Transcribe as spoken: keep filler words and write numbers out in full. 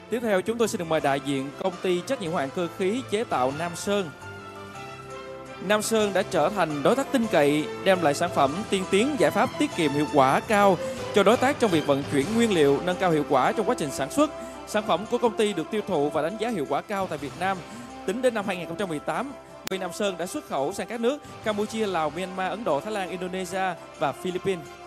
Tiếp theo chúng tôi xin được mời đại diện công ty trách nhiệm hữu hạn cơ khí chế tạo Nam Sơn. Nam Sơn đã trở thành đối tác tin cậy, đem lại sản phẩm tiên tiến, giải pháp tiết kiệm hiệu quả cao cho đối tác trong việc vận chuyển nguyên liệu, nâng cao hiệu quả trong quá trình sản xuất. Sản phẩm của công ty được tiêu thụ và đánh giá hiệu quả cao tại Việt Nam. Tính đến năm hai nghìn không trăm mười tám, Nam Sơn đã xuất khẩu sang các nước Campuchia, Lào, Myanmar, Ấn Độ, Thái Lan, Indonesia và Philippines.